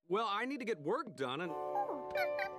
Well, I need to get work done and...